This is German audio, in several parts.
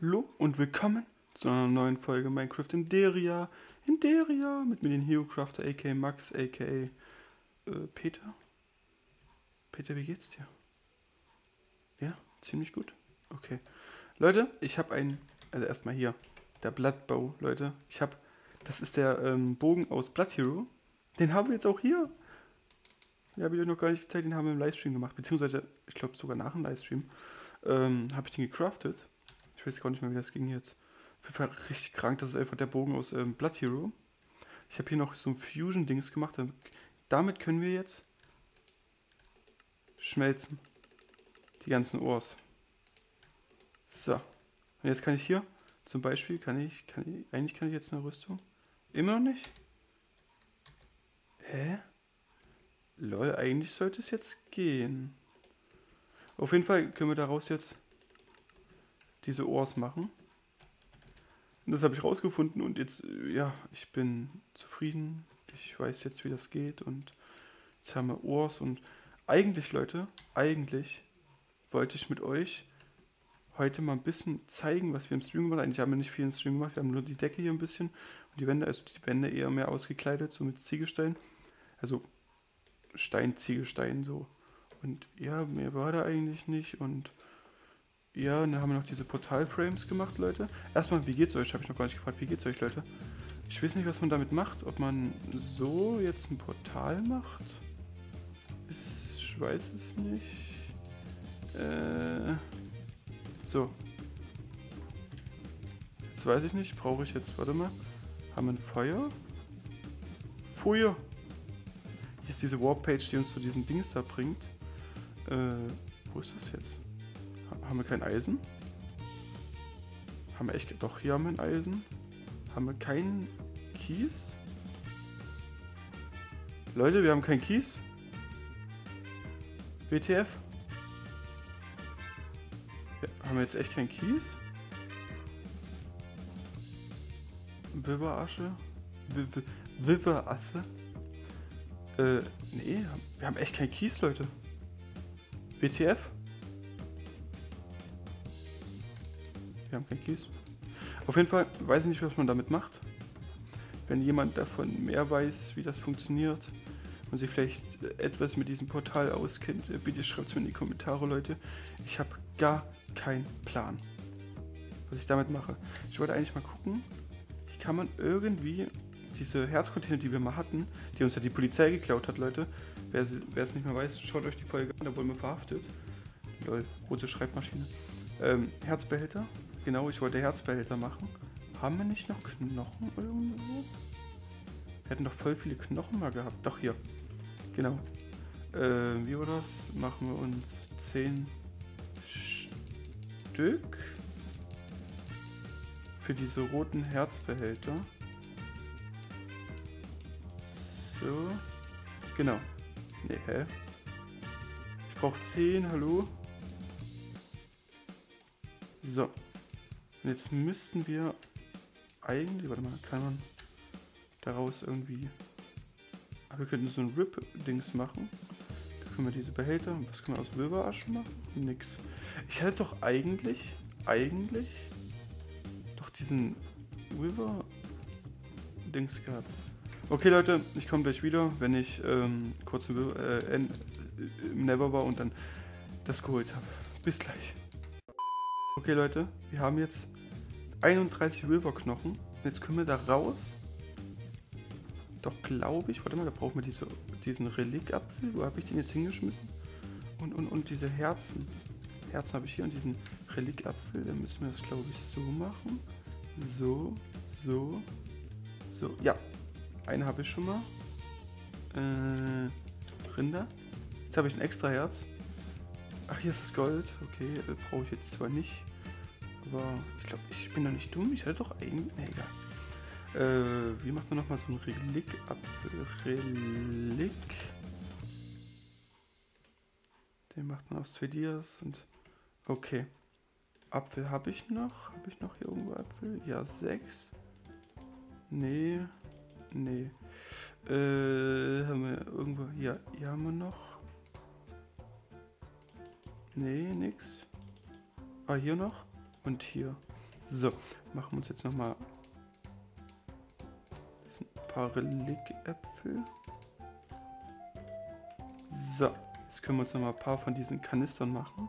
Hallo und willkommen zu einer neuen Folge Minecraft Inderia. Inderia mit mir, den HeroCrafter, aka Max, aka Peter. Peter, wie geht's dir? Ja, ziemlich gut. Okay. Leute, ich habe also erstmal hier, der Bloodbow, Leute. Das ist der Bogen aus Blood Hero. Den haben wir jetzt auch hier. Den habe ich euch noch gar nicht gezeigt, den haben wir im Livestream gemacht. Beziehungsweise, ich glaube sogar nach dem Livestream, habe ich den gecraftet. Ich weiß gar nicht mehr, wie das ging jetzt. Auf jeden Fall richtig krank, das ist einfach der Bogen aus Blood Hero. Ich habe hier noch so ein Fusion-Dings gemacht. Damit können wir jetzt schmelzen. Die ganzen Ores. So. Und jetzt kann ich hier, zum Beispiel, eigentlich kann ich jetzt eine Rüstung. Immer noch nicht? Hä? Lol, eigentlich sollte es jetzt gehen. Auf jeden Fall können wir daraus jetzt diese Ores machen. Und das habe ich rausgefunden und jetzt, ja, ich bin zufrieden. Ich weiß jetzt, wie das geht und jetzt haben wir Ores und eigentlich, Leute, eigentlich wollte ich mit euch heute mal ein bisschen zeigen, was wir im Stream gemacht haben. Eigentlich haben wir nicht viel im Stream gemacht, wir haben nur die Decke hier ein bisschen und die Wände, also die Wände eher mehr ausgekleidet, so mit Ziegelstein. Also Stein, Ziegelstein so. Und ja, mehr war da eigentlich nicht und ja, und dann haben wir noch diese Portal-Frames gemacht, Leute. Erstmal, wie geht's euch? Habe ich noch gar nicht gefragt. Wie geht's euch, Leute? Ich weiß nicht, was man damit macht. Ob man so jetzt ein Portal macht. Ich weiß es nicht. So. Jetzt weiß ich nicht. Brauche ich jetzt, warte mal. Haben wir ein Feuer? Feuer! Hier ist diese Warpage, die uns zu diesen Dings da bringt. Wo ist das jetzt? Haben wir kein Eisen? Haben wir echt... Doch, hier haben wir ein Eisen. Haben wir keinen Kies? Leute, wir haben keinen Kies. WTF? Ja, haben wir jetzt echt keinen Kies? Wiveraasche? Wiverasse? Nee, wir haben echt keinen Kies, Leute. WTF? Wir haben keinen Kies. Auf jeden Fall weiß ich nicht, was man damit macht. Wenn jemand davon mehr weiß, wie das funktioniert und sich vielleicht etwas mit diesem Portal auskennt, bitte schreibt es mir in die Kommentare, Leute. Ich habe gar keinen Plan, was ich damit mache. Ich wollte eigentlich mal gucken, wie kann man irgendwie diese Herzcontainer, die wir mal hatten, die uns ja die Polizei geklaut hat, Leute. Wer es nicht mehr weiß, schaut euch die Folge an, da wurden wir verhaftet. Lol, rote Schreibmaschine. Herzbehälter. Genau, ich wollte Herzbehälter machen. Haben wir nicht noch Knochen irgendwo? Wir hätten doch voll viele Knochen mal gehabt. Doch, hier. Genau. Wie war das? Machen wir uns 10 Stück für diese roten Herzbehälter. So. Genau. Nee, hä? Ich brauche 10, hallo? So. Und jetzt müssten wir eigentlich, warte mal, kann man daraus irgendwie, aber wir könnten so ein Rip-Dings machen. Da können wir diese Behälter, was können wir aus Wiveraschen machen? Nix. Ich hätte doch eigentlich doch diesen Wither-Dings gehabt. Okay, Leute, ich komme gleich wieder, wenn ich kurz im Never war und dann das geholt habe. Bis gleich. Okay, Leute, wir haben jetzt 31 Wither-Knochen. Jetzt können wir da raus. Doch, glaube ich. Warte mal, da brauchen wir diesen Relikapfel. Wo habe ich den jetzt hingeschmissen? Und diese Herzen. Herzen habe ich hier und diesen Relikapfel. Dann müssen wir das, glaube ich, so machen. So. Ja, einen habe ich schon mal. Rinder. Jetzt habe ich ein extra Herz. Ach, hier ist das Gold. Okay, brauche ich jetzt zwar nicht. Aber ich glaube, ich bin doch nicht dumm. Ich hatte doch eigentlich... Ne, egal. Wie macht man nochmal so einen Relikapfel? Relik. Den macht man aus 2 Dias und... Okay. Apfel habe ich noch. Habe ich noch hier irgendwo Apfel? Ja, 6. Nee. Haben wir irgendwo... Hier haben wir noch. Nee, nix. Ah, hier noch. Und hier. So, machen wir uns jetzt nochmal ein paar Relikäpfel. So, jetzt können wir uns nochmal ein paar von diesen Kanistern machen.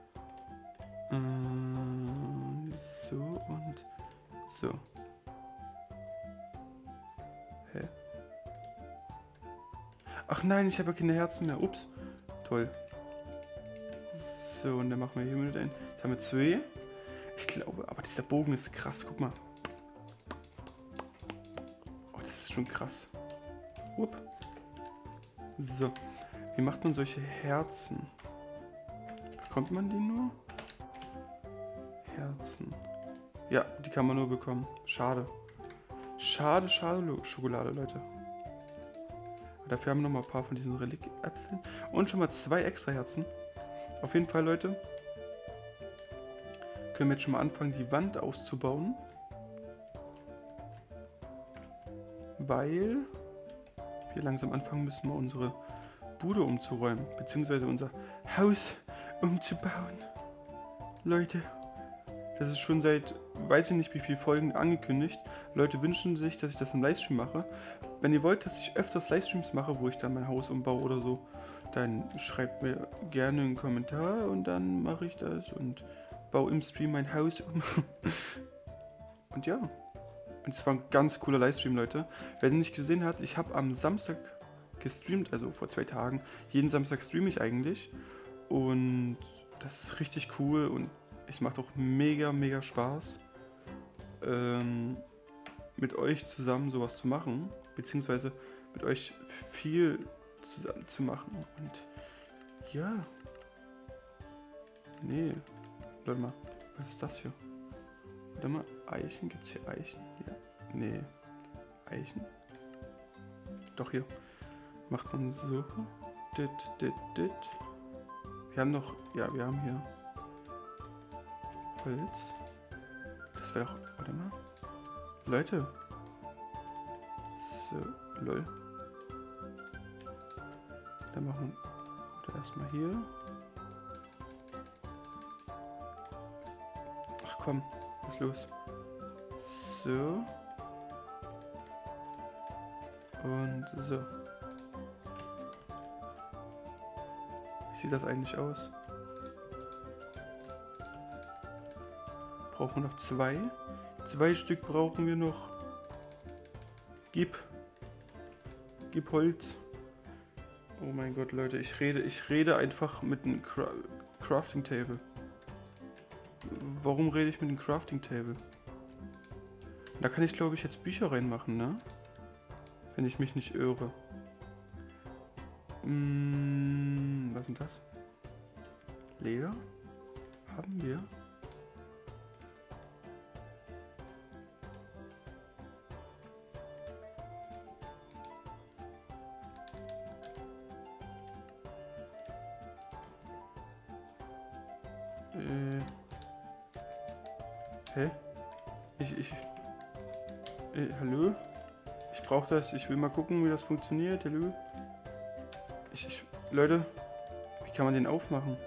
So und so. Hä? Ach nein, ich habe ja keine Herzen mehr. Ups. Toll. So, und dann machen wir hier mit ein. Jetzt haben wir 2. Ich glaube, aber dieser Bogen ist krass. Guck mal. Oh, das ist schon krass. Upp. So. Wie macht man solche Herzen? Bekommt man die nur? Herzen. Ja, die kann man nur bekommen. Schade. Schade, schade Schokolade, Leute. Dafür haben wir noch mal ein paar von diesen Relikäpfeln. Und schon mal 2 extra Herzen. Auf jeden Fall, Leute. Können wir jetzt schon mal anfangen, die Wand auszubauen. Weil wir langsam anfangen müssen, mal unsere Bude umzuräumen. Beziehungsweise unser Haus umzubauen. Leute. Das ist schon seit, weiß ich nicht wie viele Folgen angekündigt. Leute wünschen sich, dass ich das im Livestream mache. Wenn ihr wollt, dass ich öfters Livestreams mache, wo ich dann mein Haus umbaue oder so, dann schreibt mir gerne einen Kommentar und dann mache ich das und baue im Stream mein Haus um. Und ja. Und es war ein ganz cooler Livestream, Leute. Wer den nicht gesehen hat, ich habe am Samstag gestreamt, also vor 2 Tagen. Jeden Samstag streame ich eigentlich. Und das ist richtig cool und es macht auch mega, mega Spaß, mit euch zusammen sowas zu machen, beziehungsweise mit euch viel zusammen zu machen. Und ja. Nee. Leute mal, was ist das hier? Warte mal, Eichen? Gibt es hier Eichen? Ja. Nee. Eichen? Doch, hier. Macht man so. Dit. Wir haben noch, ja, wir haben hier Holz. Das wäre doch, warte mal. Leute. So, lol. Dann machen wir erstmal hier. Ach komm, was ist los? So. Und so. Wie sieht das eigentlich aus? Brauchen wir noch 2. 2 Stück brauchen wir noch. Gib Holz. Oh mein Gott, Leute, ich rede einfach mit einem Crafting Table. Warum rede ich mit einem Crafting Table? Da kann ich, glaube ich, jetzt Bücher reinmachen, ne? Wenn ich mich nicht irre. Was ist denn das? Leder? Haben wir? Hä? Hallo? Ich brauche das. Ich will mal gucken, wie das funktioniert. Hallo? Leute, wie kann man den aufmachen?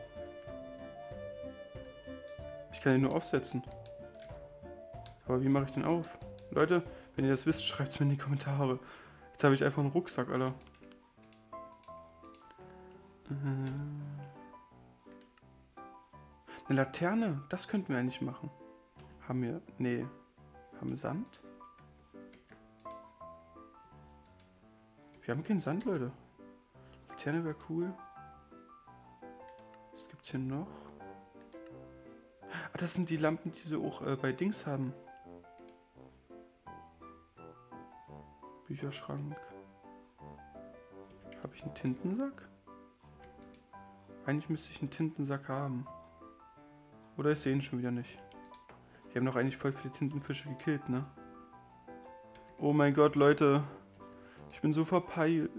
Ich kann den nur aufsetzen. Aber wie mache ich den auf? Leute, wenn ihr das wisst, schreibt es mir in die Kommentare. Jetzt habe ich einfach einen Rucksack, Alter. Eine Laterne, das könnten wir eigentlich machen. Haben wir, nee, haben wir Sand? Wir haben keinen Sand, Leute. Laterne wäre cool. Was gibt's hier noch? Ah, das sind die Lampen, die sie auch bei Dings haben. Bücherschrank. Habe ich einen Tintensack? Eigentlich müsste ich einen Tintensack haben. Oder ich sehe ihn schon wieder nicht. Wir haben noch eigentlich voll viele Tintenfische gekillt, ne? Oh mein Gott, Leute. Ich bin so verpeilt.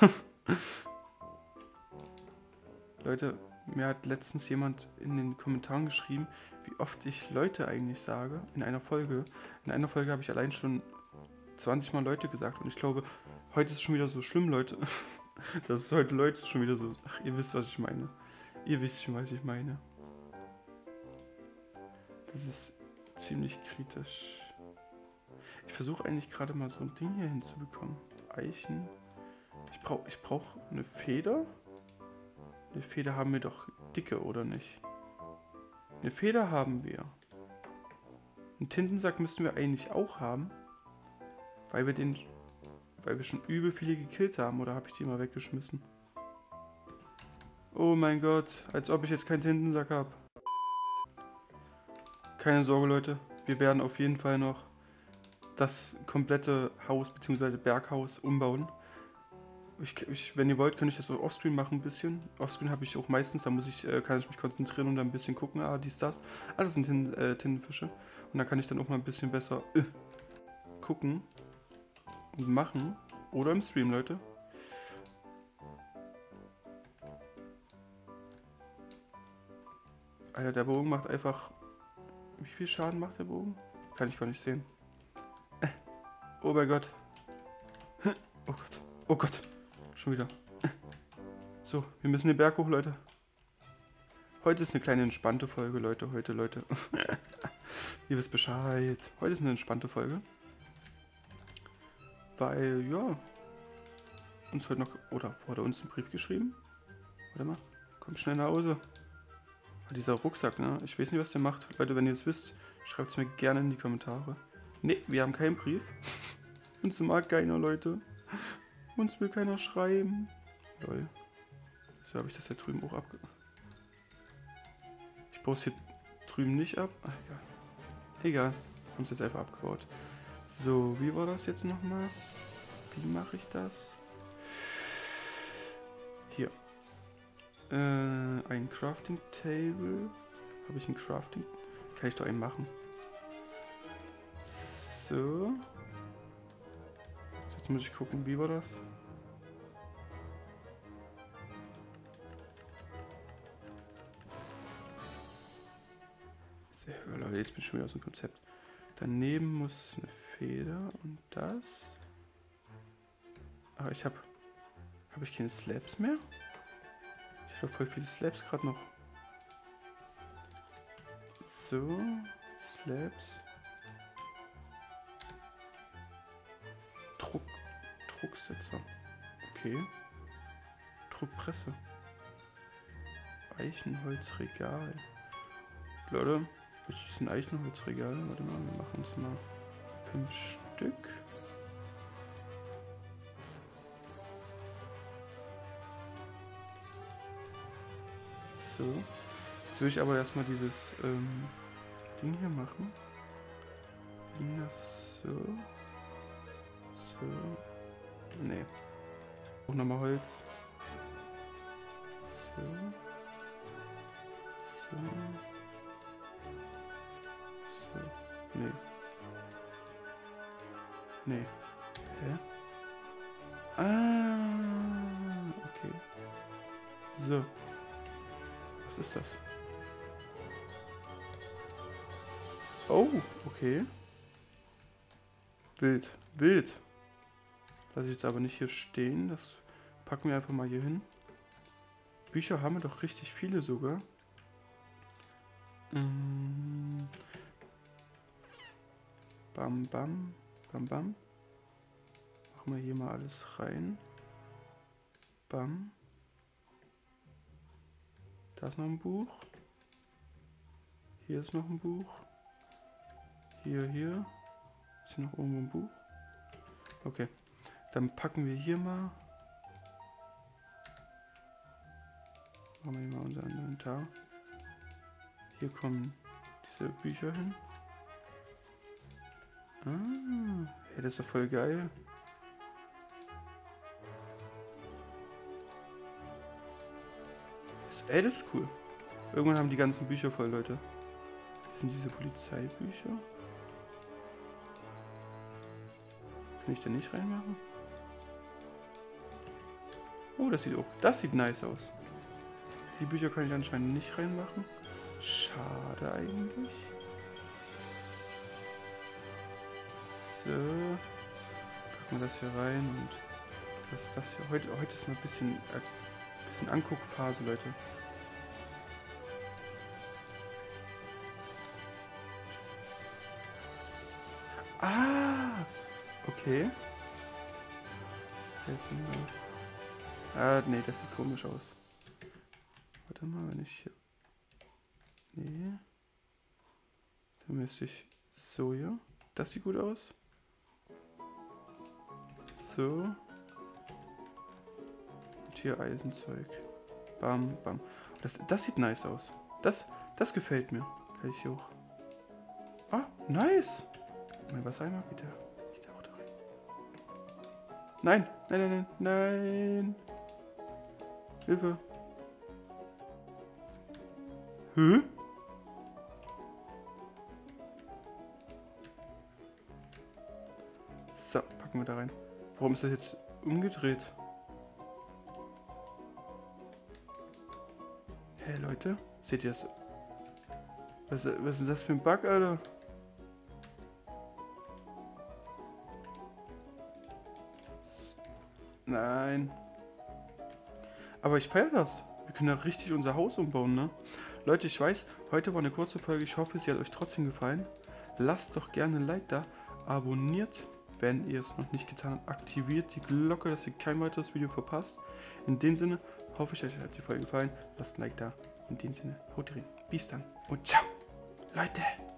Leute, mir hat letztens jemand in den Kommentaren geschrieben, wie oft ich Leute eigentlich sage in einer Folge. In einer Folge habe ich allein schon 20 Mal Leute gesagt und ich glaube, heute ist es schon wieder so schlimm, Leute. Das ist heute Leute schon wieder so. Ach, ihr wisst, was ich meine. Ihr wisst schon, was ich meine. Das ist ziemlich kritisch. Ich versuche eigentlich gerade mal so ein Ding hier hinzubekommen. Eichen. Ich brauch eine Feder. Eine Feder haben wir doch dicke, oder nicht? Eine Feder haben wir. Einen Tintensack müssten wir eigentlich auch haben. Weil wir schon übel viele gekillt haben. Oder habe ich die mal weggeschmissen? Oh mein Gott. Als ob ich jetzt keinen Tintensack habe. Keine Sorge, Leute. Wir werden auf jeden Fall noch das komplette Haus bzw. Berghaus umbauen. Wenn ihr wollt, könnte ich das so offscreen machen ein bisschen. Offscreen habe ich auch meistens, da kann ich mich konzentrieren und dann ein bisschen gucken, dies, das. Das sind Tintenfische. Und dann kann ich dann auch mal ein bisschen besser gucken und machen. Oder im Stream, Leute. Alter, der Bogen macht einfach... Wie viel Schaden macht der Bogen? Kann ich gar nicht sehen. Oh mein Gott. Oh Gott. Oh Gott. Schon wieder. So, wir müssen den Berg hoch, Leute. Heute ist eine kleine entspannte Folge, Leute. Leute. Ihr wisst Bescheid. Heute ist eine entspannte Folge. Weil, ja. Uns heute noch... Oder wurde uns ein Brief geschrieben? Warte mal. Kommt schnell nach Hause. Dieser Rucksack, ne? Ich weiß nicht, was der macht. Leute, wenn ihr es wisst, schreibt es mir gerne in die Kommentare. Ne, wir haben keinen Brief. Uns mag keiner, Leute. Uns will keiner schreiben. Lol. So habe ich das hier drüben auch abge... Ich baue es hier drüben nicht ab. Ach, egal. Egal. Haben es jetzt einfach abgebaut. So, wie war das jetzt nochmal? Wie mache ich das? Hier. Ein Crafting Table. Habe ich ein Crafting? Kann ich doch einen machen. So. Jetzt muss ich gucken, wie war das? Leute, jetzt bin ich schon wieder aus dem Konzept. Daneben muss eine Feder und das. Aber habe ich keine Slabs mehr? Ich habe voll viele Slabs gerade noch. So, Slabs. Drucksitzer. Okay. Druckpresse. Eichenholzregal. Leute, das ist ein Eichenholzregal. Warte mal, wir machen uns mal 5 Stück. So. Jetzt will ich aber erstmal dieses Ding hier machen. Das so. So. Nee. Auch nochmal Holz. So. So. So. Nee. Nee. Hä? Okay. So. Was ist das? Oh, okay. Wild. Lass ich jetzt aber nicht hier stehen. Das packen wir einfach mal hier hin. Bücher haben wir doch richtig viele sogar. Bam, bam. Machen wir hier mal alles rein. Bam. Da ist noch ein Buch. Hier ist noch ein Buch. Hier. Ist hier noch irgendwo ein Buch? Okay. Dann packen wir hier mal. Machen wir hier mal unser Inventar. Hier kommen diese Bücher hin. Hey, das ist doch voll geil. Das ist cool. Irgendwann haben die ganzen Bücher voll, Leute. Das sind diese Polizeibücher. Kann ich da nicht reinmachen? Oh, das sieht nice aus. Die Bücher kann ich anscheinend nicht reinmachen. Schade eigentlich. So. Packen wir das hier rein und das hier. Heute ist mal ein bisschen Anguckphase, Leute. Okay. Jetzt nee, das sieht komisch aus. Warte mal, wenn ich hier... Nee. Dann müsste ich so hier. Das sieht gut aus. So. Und hier Eisenzeug. Bam, bam. Das sieht nice aus. Das gefällt mir. Kann ich hier auch. Ah, nice. Mein Wassereimer, bitte. Ich da auch da rein. Nein, nein, nein, nein, nein. Hilfe. Hä? So, packen wir da rein. Warum ist das jetzt umgedreht? Hey Leute, seht ihr das? Was ist denn das für ein Bug, Alter? Nein. Aber ich feiere das. Wir können da richtig unser Haus umbauen, ne? Leute, ich weiß, heute war eine kurze Folge. Ich hoffe, sie hat euch trotzdem gefallen. Lasst doch gerne ein Like da. Abonniert, wenn ihr es noch nicht getan habt. Aktiviert die Glocke, dass ihr kein weiteres Video verpasst. In dem Sinne hoffe ich, euch hat die Folge gefallen. Lasst ein Like da. In dem Sinne, haut rein. Bis dann und ciao, Leute.